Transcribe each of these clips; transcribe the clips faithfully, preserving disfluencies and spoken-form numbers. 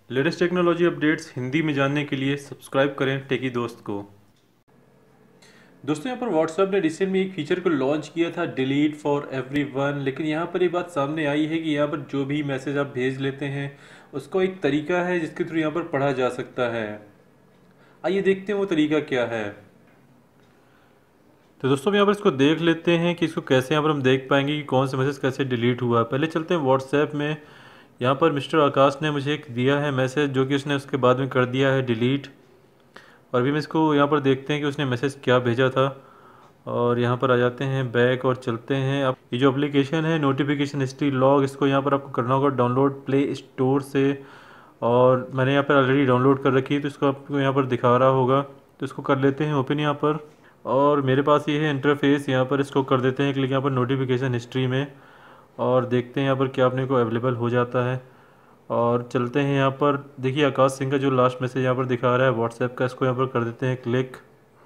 Latest technology updates Hindi में जानने के लिए सब्सक्राइब करें टेकी दोस्त को। दोस्तों यहाँ पर व्हाट्सएप ने रिसेंट में एक फीचर को लॉन्च किया था, डिलीट फॉर एवरीवन। लेकिन यहाँ पर ये बात सामने आई है कि यहाँ पर जो भी मैसेज आप भेज लेते हैं उसका एक तरीका है जिसके थ्रू यहाँ पर पढ़ा जा सकता है। आइए देखते हैं वो तरीका क्या है। तो दोस्तों यहाँ पर इसको देख लेते हैं कि इसको कैसे यहाँ पर हम देख पाएंगे कि कौन सा मैसेज कैसे डिलीट हुआ है। पहले चलते हैं व्हाट्सएप में। यहाँ पर मिस्टर आकाश ने मुझे एक दिया है मैसेज जो कि उसने उसके बाद में कर दिया है डिलीट। और अभी हम इसको यहाँ पर देखते हैं कि उसने मैसेज क्या भेजा था। और यहाँ पर आ जाते हैं बैक और चलते हैं। अब ये जो एप्लीकेशन है नोटिफिकेशन हिस्ट्री लॉग, इसको यहाँ पर आपको करना होगा डाउनलोड प्ले स्टोर से। और मैंने यहाँ पर ऑलरेडी डाउनलोड कर रखी है तो इसको आपको यहाँ पर दिखा रहा होगा, तो इसको कर लेते हैं ओपन यहाँ पर। और मेरे पास ये है इंटरफेस, यहाँ पर इसको कर देते हैं क्लिक यहाँ पर नोटिफिकेशन हिस्ट्री में। और देखते हैं यहाँ पर क्या अपने को अवेलेबल हो जाता है। और चलते हैं यहाँ पर, देखिए आकाश सिंह का जो लास्ट मैसेज यहाँ पर दिखा रहा है व्हाट्सएप का, इसको यहाँ पर कर देते हैं क्लिक।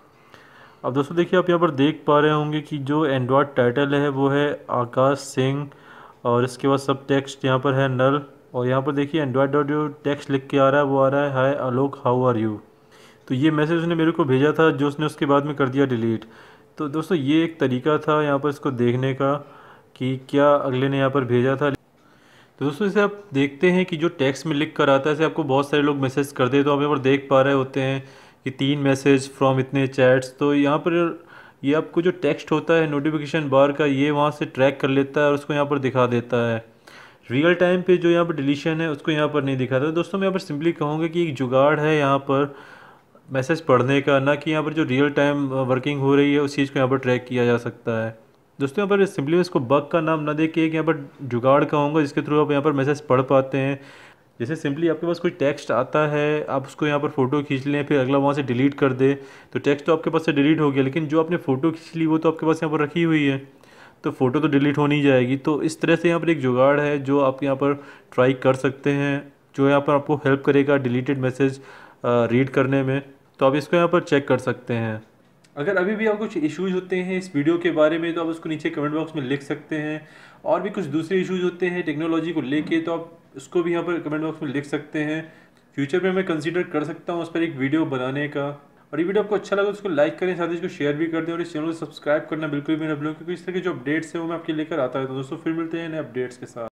अब दोस्तों देखिए आप यहाँ पर देख पा रहे होंगे कि जो एंड्रॉयड टाइटल है वो है आकाश सिंह, और इसके बाद सब टेक्स्ट यहाँ पर है नल। और यहाँ पर देखिए एंड्रॉयड डॉट जो टेक्स्ट लिख के आ रहा है वो आ रहा है hi Alok how are you. तो ये मैसेज उसने मेरे को भेजा था जो उसने उसके बाद में कर दिया डिलीट। तो दोस्तों ये एक तरीका था यहाँ पर इसको देखने का कि क्या अगले ने यहाँ पर भेजा था। तो दोस्तों इसे आप देखते हैं कि जो टेक्स्ट में लिख कर आता है, ऐसे आपको बहुत सारे लोग मैसेज कर दे तो आप यहाँ पर देख पा रहे होते हैं कि तीन मैसेज फ्रॉम इतने चैट्स। तो यहाँ पर ये आपको जो टेक्स्ट होता है नोटिफिकेशन बार का, ये वहाँ से ट्रैक कर लेता है और उसको यहाँ पर दिखा देता है। रियल टाइम पे जो यहाँ पर डिलीशन है उसको यहाँ पर नहीं दिखाता। दोस्तों मैं यहाँ पर सिंपली कहूँगा कि एक जुगाड़ है यहाँ पर मैसेज पढ़ने का, ना कि यहाँ पर जो रियल टाइम वर्किंग हो रही है उस चीज़ को यहाँ पर ट्रैक किया जा सकता है। दोस्तों यहाँ पर सिंपली मैं इसको बग का नाम ना दे के एक यहाँ पर जुगाड़ कहूँगा जिसके थ्रू आप यहाँ पर मैसेज पढ़ पाते हैं। जैसे सिंपली आपके पास कोई टेक्स्ट आता है, आप उसको यहाँ पर फ़ोटो खींच लें, फिर अगला वहाँ से डिलीट कर दे, तो टेक्स्ट तो आपके पास से डिलीट हो गया, लेकिन जो आपने फ़ोटो खींच ली वो तो आपके पास यहाँ पर रखी हुई है, तो फ़ोटो तो डिलीट हो नहीं जाएगी। तो इस तरह से यहाँ पर एक जुगाड़ है जो आप यहाँ पर ट्राई कर सकते हैं, जो यहाँ पर आपको हेल्प करेगा डिलीटेड मैसेज रीड करने में। तो आप इसको यहाँ पर चेक कर सकते हैं। अगर अभी भी आपको कुछ इश्यूज होते हैं इस वीडियो के बारे में तो आप उसको नीचे कमेंट बॉक्स में लिख सकते हैं। और भी कुछ दूसरे इश्यूज होते हैं टेक्नोलॉजी को लेके तो आप उसको भी यहाँ पर कमेंट बॉक्स में लिख सकते हैं। फ्यूचर में मैं कंसीडर कर सकता हूँ उस पर एक वीडियो बनाने का। और ये वीडियो आपको अच्छा लगा तो उसको लाइक करें, साथ ही इसको शेयर भी कर दें और इस चैनल को सब्सक्राइब करना बिल्कुल भी ना भूलें, क्योंकि इस तरह के जो अपडेट्स हैं वो मैं आपके लेकर आता है। तो दोस्तों फिर मिलते हैं नए अपडेट्स के साथ।